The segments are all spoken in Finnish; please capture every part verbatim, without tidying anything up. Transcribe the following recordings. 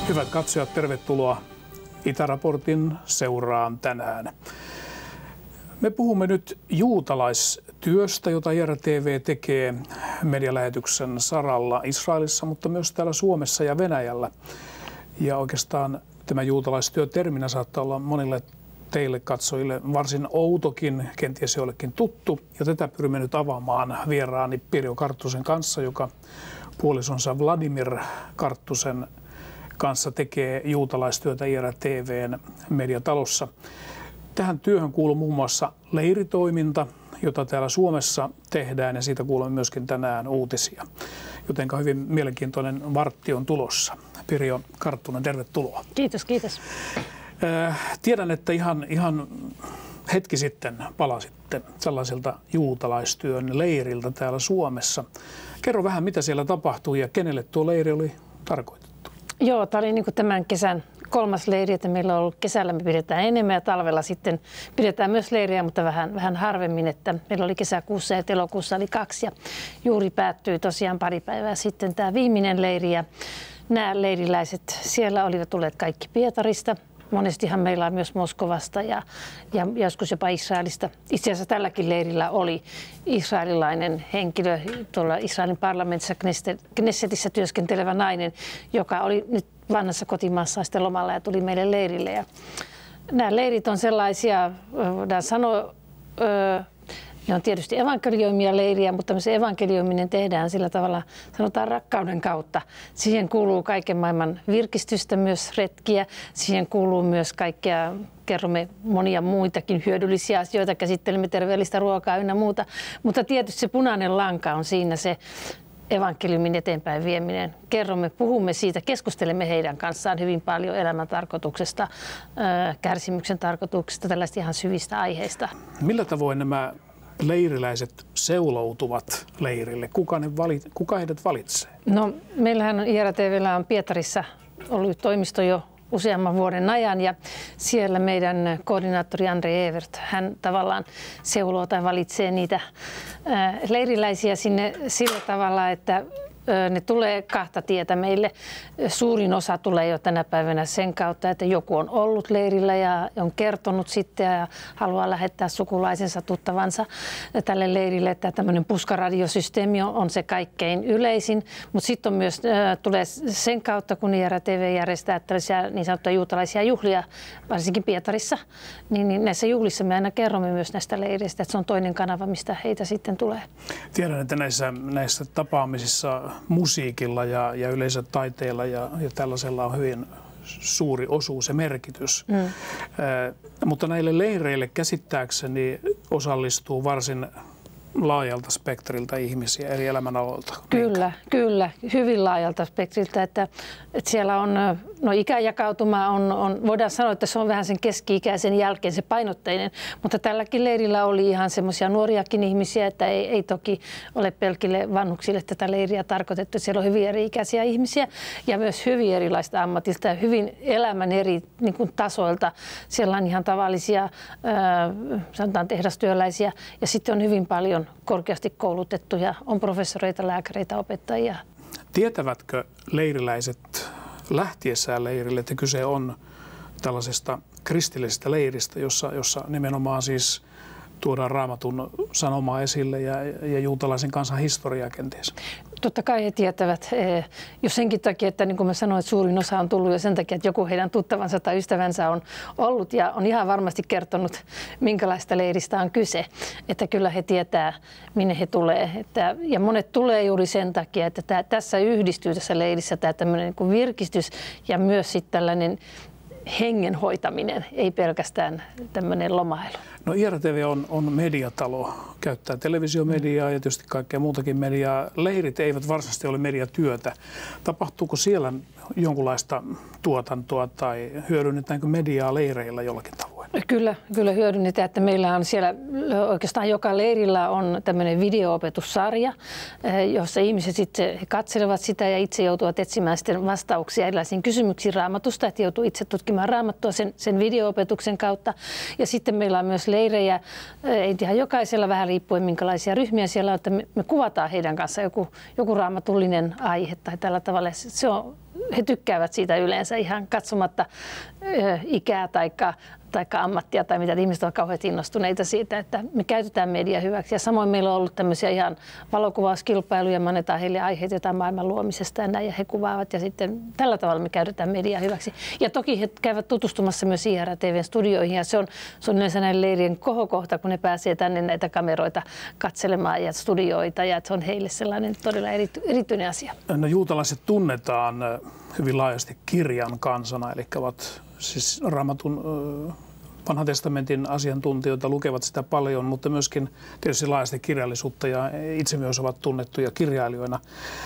Hyvät katsojat, tervetuloa Itäraportin seuraan tänään. Me puhumme nyt juutalaistyöstä, jota I R T V tekee medialähetyksen saralla Israelissa, mutta myös täällä Suomessa ja Venäjällä. Ja oikeastaan tämä juutalaistyö terminä saattaa olla monille teille katsojille varsin outokin, kenties joillekin tuttu. Ja tätä pyrimme nyt avaamaan vieraani Pirjo Karttusen kanssa, joka puolisonsa Vladimir Karttusen kanssa tekee juutalaistyötä I R T V:n mediatalossa. Tähän työhön kuuluu muun muassa leiritoiminta, jota täällä Suomessa tehdään, ja siitä kuulemme myöskin tänään uutisia. Jotenka hyvin mielenkiintoinen vartti on tulossa. Pirjo Karttunen, tervetuloa. Kiitos, kiitos. Tiedän, että ihan, ihan hetki sitten palasitte sellaiselta juutalaistyön leiriltä täällä Suomessa. Kerro vähän, mitä siellä tapahtui ja kenelle tuo leiri oli tarkoitettu? Joo, tämä oli niin kuin tämän kesän kolmas leiri, että meillä on ollut kesällä me pidetään enemmän ja talvella sitten pidetään myös leiriä, mutta vähän, vähän harvemmin, että meillä oli kesäkuussa ja elokuussa oli kaksi ja juuri päättyi tosiaan pari päivää sitten tämä viimeinen leiri ja nämä leiriläiset siellä olivat tulleet kaikki Pietarista. Monestihan meillä on myös Moskovasta ja, ja joskus jopa Israelista. Itse asiassa tälläkin leirillä oli israelilainen henkilö, tuolla Israelin parlamentissa Knessetissä työskentelevä nainen, joka oli nyt vanhassa kotimaassa sitten lomalla ja tuli meille leirille. Ja nämä leirit on sellaisia, voidaan sanoa, ne on tietysti evankelioimia leiriä, mutta se evankelioiminen tehdään sillä tavalla, sanotaan rakkauden kautta. Siihen kuuluu kaiken maailman virkistystä, myös retkiä. Siihen kuuluu myös kaikkea, kerromme monia muitakin hyödyllisiä asioita, käsittelemme terveellistä ruokaa ynnä muuta. Mutta tietysti se punainen lanka on siinä se evankeliumin eteenpäin vieminen. Kerromme, puhumme siitä, keskustelemme heidän kanssaan hyvin paljon elämän tarkoituksesta, kärsimyksen tarkoituksesta, tällaista ihan syvistä aiheista. Millä tavoin nämä leiriläiset seuloutuvat leirille? Kuka, ne valit, kuka heidät valitsee? No, meillähän I R T V:llä on Pietarissa ollut toimisto jo useamman vuoden ajan ja siellä meidän koordinaattori Andre Evert, hän tavallaan seuloo tai valitsee niitä leiriläisiä sinne sillä tavalla, että ne tulee kahta tietä meille. Suurin osa tulee jo tänä päivänä sen kautta, että joku on ollut leirillä ja on kertonut sitten ja haluaa lähettää sukulaisensa, tuttavansa tälle leirille. Että tämmöinen puskaradiosysteemi on se kaikkein yleisin, mutta sitten on myös tulee sen kautta, kun I R T V järjestää tällaisia niin sanottuja juutalaisia juhlia, varsinkin Pietarissa, niin, niin näissä juhlissa me aina kerromme myös näistä leireistä, että se on toinen kanava, mistä heitä sitten tulee. Tiedän, että näissä, näissä tapaamisissa musiikilla ja, ja yleensä taiteella ja, ja tällaisella on hyvin suuri osuus ja merkitys. Mm. Äh, mutta näille leireille käsittääkseni osallistuu varsin laajalta spektriltä ihmisiä eri elämänaloilta. Kyllä, kyllä, hyvin laajalta spektriltä, että, että siellä on, no ikäjakautuma on, on, voidaan sanoa, että se on vähän sen keski-ikäisen jälkeen se painotteinen, mutta tälläkin leirillä oli ihan semmoisia nuoriakin ihmisiä, että ei, ei toki ole pelkille vanhuksille tätä leiriä tarkoitettu, siellä on hyvin eri-ikäisiä ihmisiä ja myös hyvin erilaista ammatilta ja hyvin elämän eri niin kuin tasoilta. Siellä on ihan tavallisia, äh, sanotaan tehdastyöläisiä ja sitten on hyvin paljon korkeasti koulutettuja, on professoreita, lääkäreitä, opettajia. Tietävätkö leiriläiset lähtiessään leirille, että kyse on tällaisesta kristillisestä leiristä, jossa, jossa nimenomaan siis tuodaan Raamatun sanomaa esille ja, ja juutalaisen kansan historiaa kenties? Totta kai he tietävät, jo senkin takia, että niin kuin mä sanoin, että suurin osa on tullut jo sen takia, että joku heidän tuttavansa tai ystävänsä on ollut ja on ihan varmasti kertonut, minkälaista leiristä on kyse. Että kyllä he tietää, minne he tulee. Että, ja monet tulee juuri sen takia, että tämä, tässä yhdistyy tässä leirissä tämä tämmöinen niin kuin virkistys ja myös sitten tällainen hengen hoitaminen, ei pelkästään tämmöinen lomailu. No I R T V on, on mediatalo, käyttää televisiomediaa ja tietysti kaikkea muutakin mediaa. Leirit eivät varsinaisesti ole mediatyötä. Tapahtuuko siellä jonkunlaista tuotantoa tai hyödynnetäänkö mediaa leireillä jollakin tavoin? Kyllä, kyllä hyödynnetään, että meillä on siellä oikeastaan joka leirillä on tämmöinen video-opetussarja, jossa ihmiset sitten katselevat sitä ja itse joutuvat etsimään sitten vastauksia erilaisiin kysymyksiin Raamatusta, että joutuu itse tutkimaan Raamattua sen, sen video-opetuksen kautta. Ja sitten meillä on myös leirejä, ei ihan jokaisella vähän riippuen minkälaisia ryhmiä siellä on, että me, me kuvataan heidän kanssaan joku, joku raamatullinen aihe tai tällä tavalla. Se on he tykkäävät siitä yleensä ihan katsomatta ö, ikää tai taikka ammattia tai mitä, ihmiset ovat kauhean innostuneita siitä, että me käytetään mediaa hyväksi. Ja samoin meillä on ollut tämmöisiä ihan valokuvauskilpailuja, me annetaan heille aiheita jotain maailman luomisesta ja näin, ja he kuvaavat ja sitten tällä tavalla me käytetään mediaa hyväksi. Ja toki he käyvät tutustumassa myös I R T V:n studioihin ja se on, se on yleensä näiden leirien kohokohta, kun ne pääsee tänne näitä kameroita katselemaan ja studioita ja se on heille sellainen todella erity, erityinen asia. No, juutalaiset tunnetaan hyvin laajasti kirjan kansana, eli ovat siis Raamatun Vanhan testamentin asiantuntijoita, lukevat sitä paljon, mutta myöskin tietysti laajasti kirjallisuutta ja itse myös ovat tunnettuja kirjailijoina.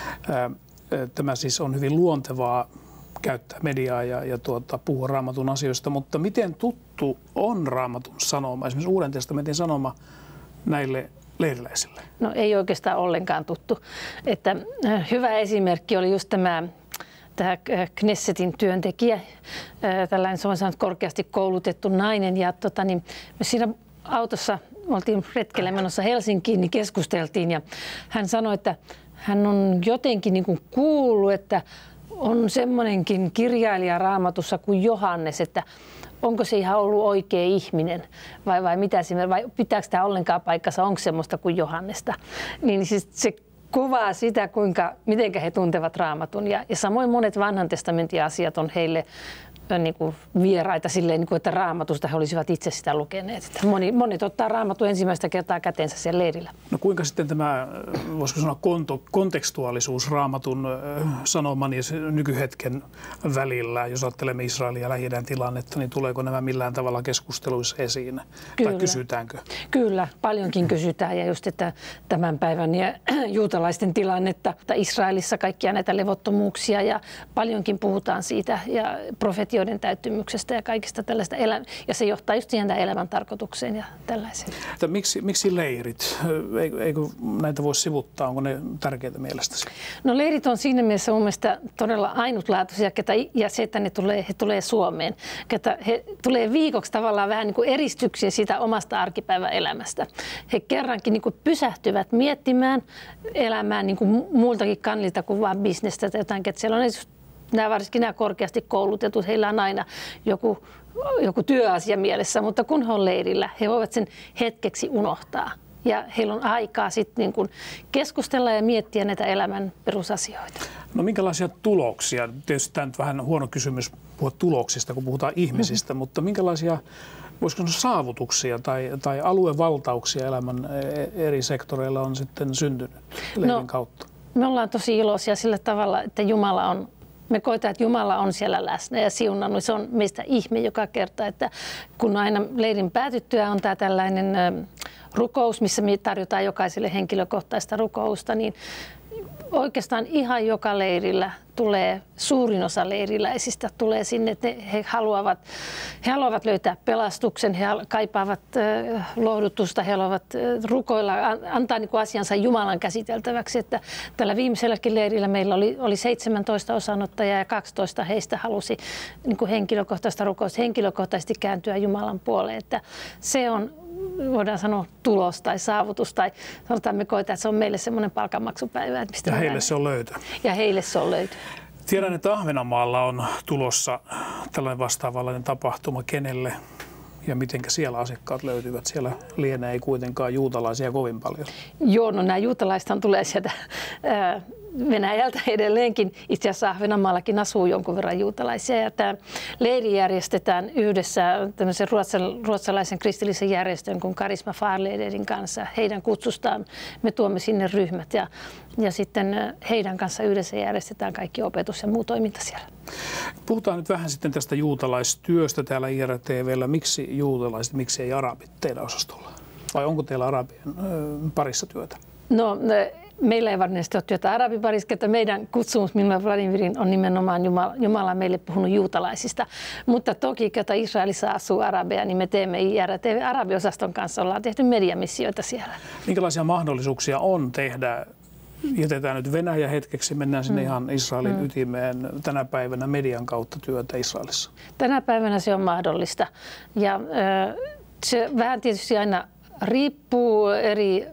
Tämä siis on hyvin luontevaa käyttää mediaa ja, ja tuota, puhua Raamatun asioista, mutta miten tuttu on Raamatun sanoma, esimerkiksi Uuden testamentin sanoma näille leiriläisille? No ei oikeastaan ollenkaan tuttu. Että, hyvä esimerkki oli just tämä Tämä Knessetin työntekijä, tällainen se on sanonut korkeasti koulutettu nainen. Ja tota, niin me siinä autossa oltiin retkelle menossa Helsinkiin, niin keskusteltiin ja hän sanoi, että hän on jotenkin niin kuin kuullut, että on semmoinenkin kirjailija Raamatussa kuin Johannes, että onko se ihan ollut oikea ihminen vai, vai mitä siinä, vai pitääkö tämä ollenkaan paikkansa, onko semmoista kuin Johannesta. Niin siis se kuvaa sitä, kuinka, miten he tuntevat Raamatun. Ja, ja samoin monet vanhan testamentin asiat on heille niin kuin vieraita silleen, niin kuin, että Raamatusta he olisivat itse sitä lukeneet. Että moni, monet ottaa Raamatun ensimmäistä kertaa käteensä siellä leirillä. No kuinka sitten tämä, voisiko sanoa, konto, kontekstuaalisuus Raamatun sanoman ja nykyhetken välillä, jos ajattelemme Israelin ja Lähi-idän tilannetta, niin tuleeko nämä millään tavalla keskusteluissa esiin? Kyllä. Tai kysytäänkö? Kyllä, paljonkin kysytään ja just, että tämän päivän ja juutalaisten tilannetta, Israelissa kaikkia näitä levottomuuksia ja paljonkin puhutaan siitä ja profetioiden täyttymyksestä ja kaikista tällaista elä- ja se johtaa just siihen elämän tarkoitukseen ja tällaiseen. Että miksi, miksi leirit? Eikö näitä voi sivuttaa? Onko ne tärkeitä mielestäsi? No leirit on siinä mielessä mun mielestä todella ainutlaatuisia ketä, ja se, että ne tulee, he tulee Suomeen. Ketä, he tulee viikoksi tavallaan vähän niin kuin eristyksiä siitä omasta arkipäiväelämästä. He kerrankin niin kuin pysähtyvät miettimään elämään niin kuin muultakin kannilta kuin vain bisnestä tai jotain. Että siellä on nämä varsinkin nämä korkeasti koulutetut, heillä on aina joku, joku työasia mielessä, mutta kun he on leirillä, he voivat sen hetkeksi unohtaa. Ja heillä on aikaa sitten niin kuin keskustella ja miettiä näitä elämän perusasioita. No minkälaisia tuloksia? Tietysti tämä on vähän huono kysymys puhua tuloksista, kun puhutaan ihmisistä, mm-hmm. mutta minkälaisia voisiko sanoa saavutuksia tai, tai aluevaltauksia elämän eri sektoreilla on sitten syntynyt leirin no, kautta? Me ollaan tosi iloisia sillä tavalla, että Jumala on Me koetaan, että Jumala on siellä läsnä ja siunannut. Se on meistä ihme joka kerta, että kun aina leirin päätyttyä on tämä tällainen rukous, missä me tarjotaan jokaiselle henkilökohtaista rukousta, niin oikeastaan ihan joka leirillä tulee, suurin osa leiriläisistä tulee sinne, että he haluavat, he haluavat löytää pelastuksen, he kaipaavat äh, lohdutusta, he haluavat äh, rukoilla, antaa niin kuin asiansa Jumalan käsiteltäväksi. Että tällä viimeiselläkin leirillä meillä oli, oli seitsemäntoista osanottajaa ja kaksitoista heistä halusi niin kuin henkilökohtaista rukousta, henkilökohtaisesti kääntyä Jumalan puoleen. Että se on, voidaan sanoa, tulos tai saavutus, tai sanotaan me koetaan, että se on meille semmoinen palkanmaksupäivä. Että mistä ja heille se on löytö. Ja heille se on löytö. Tiedän, että Ahvenanmaalla on tulossa tällainen vastaavanlainen tapahtuma. Kenelle ja mitenkä siellä asiakkaat löytyvät? Siellä lienee ei kuitenkaan juutalaisia kovin paljon. Joo, no nämä juutalaisethan tulee sieltä ää, Venäjältä edelleenkin. Itse asiassa Ahvenanmaallakin asuu jonkun verran juutalaisia. Ja tämä leiri järjestetään yhdessä tämmöisen ruotsalaisen kristillisen järjestön kuin Karisma Farlederin kanssa. Heidän kutsustaan me tuomme sinne ryhmät ja, ja sitten heidän kanssa yhdessä järjestetään kaikki opetus ja muu toiminta siellä. Puhutaan nyt vähän sitten tästä juutalaistyöstä täällä I R T V:llä. Miksi juutalaiset, miksi ei arabit teidän osastolla? Vai onko teillä arabien parissa työtä? No, meillä ei varsinaisesti ole työtä arabiparissa, että meidän kutsumus minulle Vladimirin on nimenomaan Jumala, Jumala meille puhunut juutalaisista. Mutta toki, että Israelissa asuu arabeja, niin me teemme I R T V-arabiosaston kanssa, ollaan tehty mediamissioita siellä. Minkälaisia mahdollisuuksia on tehdä? Jätetään nyt Venäjä hetkeksi, mennään sinne mm. ihan Israelin mm. ytimeen tänä päivänä median kautta työtä Israelissa. Tänä päivänä se on mahdollista. Ja äh, se vähän tietysti aina riippuu eri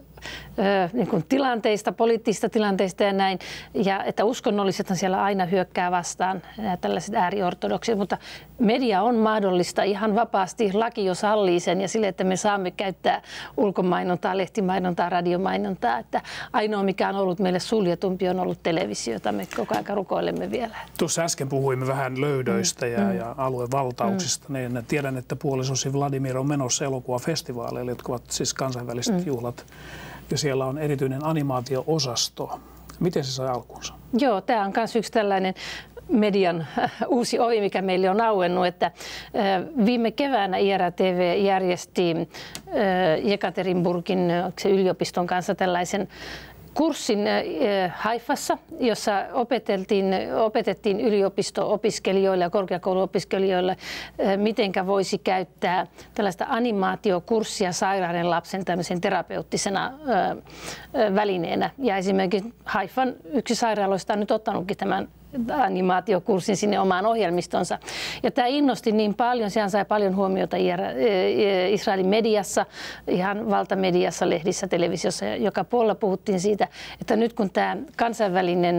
niin kuin tilanteista, poliittisista tilanteista ja näin. Ja että uskonnollisethan siellä aina hyökkää vastaan, tällaiset ääriortodokset, mutta media on mahdollista ihan vapaasti, laki jo sallii sen ja sille, että me saamme käyttää ulkomainontaa, lehtimainontaa, radiomainontaa. Että ainoa mikä on ollut meille suljetumpi on ollut televisio, jota me koko ajan rukoilemme vielä. Tuossa äsken puhuimme vähän löydöistä ja, mm. ja aluevaltauksista, mm. niin tiedän, että puolisosi Vladimir on menossa elokuvafestivaaleille, jotka ovat siis kansainväliset mm. juhlat. Ja siellä on erityinen animaatio-osasto. Miten se sai alkunsa? Joo, tämä on myös yksi tällainen median uusi ovi, mikä meille on auennut, että viime keväänä I R T V järjesti Jekaterinburgin yliopiston kanssa tällaisen kurssin Haifassa, jossa opeteltiin, opetettiin yliopisto-opiskelijoille ja korkeakouluopiskelijoille, mitenkä voisi käyttää tällaista animaatiokurssia sairauden lapsen tämmöisen terapeuttisena välineenä. Ja esimerkiksi Haifan yksi sairaaloista on nyt ottanutkin tämän animaatiokurssin sinne omaan ohjelmistonsa. Ja tämä innosti niin paljon, sehän sai paljon huomiota Israelin mediassa, ihan valtamediassa, lehdissä, televisiossa, joka puolella puhuttiin siitä, että nyt kun tämä kansainvälinen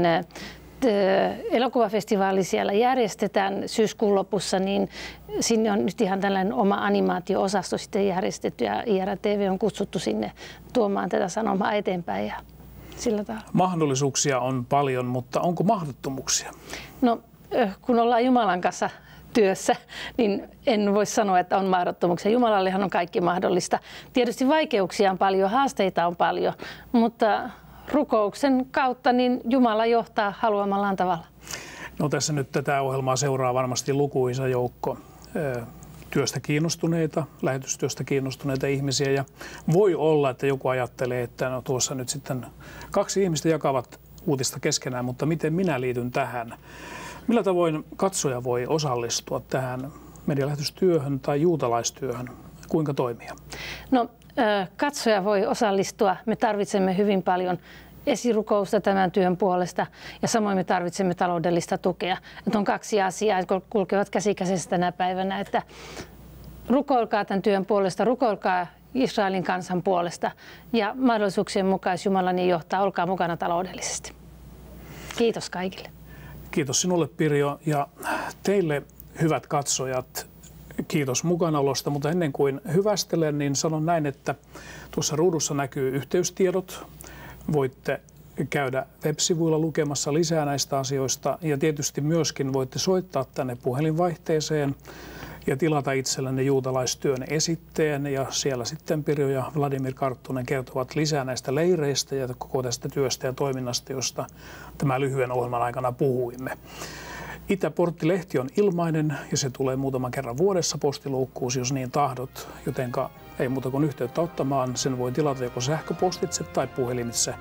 elokuvafestivaali siellä järjestetään syyskuun lopussa, niin sinne on nyt ihan tällainen oma animaatio-osasto sitten järjestetty ja I R T V on kutsuttu sinne tuomaan tätä sanomaa eteenpäin. Ja sillä tavalla. Mahdollisuuksia on paljon, mutta onko mahdottomuuksia? No, kun ollaan Jumalan kanssa työssä, niin en voi sanoa, että on mahdottomuuksia. Jumalallehan on kaikki mahdollista. Tietysti vaikeuksia on paljon, haasteita on paljon, mutta rukouksen kautta niin Jumala johtaa haluamallaan tavalla. No tässä nyt tätä ohjelmaa seuraa varmasti lukuisa joukko työstä kiinnostuneita, lähetystyöstä kiinnostuneita ihmisiä ja voi olla, että joku ajattelee, että no tuossa nyt sitten kaksi ihmistä jakavat uutista keskenään, mutta miten minä liityn tähän? Millä tavoin katsoja voi osallistua tähän medialähetystyöhön tai juutalaistyöhön? Kuinka toimia? No katsoja voi osallistua. Me tarvitsemme hyvin paljon esirukousta tämän työn puolesta ja samoin me tarvitsemme taloudellista tukea. Että on kaksi asiaa, jotka kulkevat käsi kädessä tänä päivänä, että rukoilkaa tämän työn puolesta, rukoilkaa Israelin kansan puolesta ja mahdollisuuksien mukaan, jos Jumala niin johtaa, olkaa mukana taloudellisesti. Kiitos kaikille. Kiitos sinulle Pirjo ja teille hyvät katsojat. Kiitos mukanaolosta, mutta ennen kuin hyvästelen, niin sanon näin, että tuossa ruudussa näkyy yhteystiedot. Voitte käydä web-sivuilla lukemassa lisää näistä asioista ja tietysti myöskin voitte soittaa tänne puhelinvaihteeseen ja tilata itsellenne juutalaistyön esitteen ja siellä sitten Pirjo ja Vladimir Karttunen kertovat lisää näistä leireistä ja koko tästä työstä ja toiminnasta, josta tämän lyhyen ohjelman aikana puhuimme. Itäportti-lehti on ilmainen ja se tulee muutaman kerran vuodessa postiluukkuusi, jos niin tahdot, jotenka ei muuta kuin yhteyttä ottamaan. Sen voi tilata joko sähköpostitse tai puhelimitse.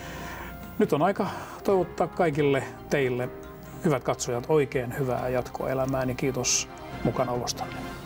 Nyt on aika toivottaa kaikille teille, hyvät katsojat, oikein hyvää jatkoelämää ja kiitos mukanaolostanne.